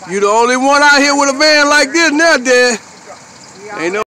You the only one out here with a van like this now, Dad. Ain't no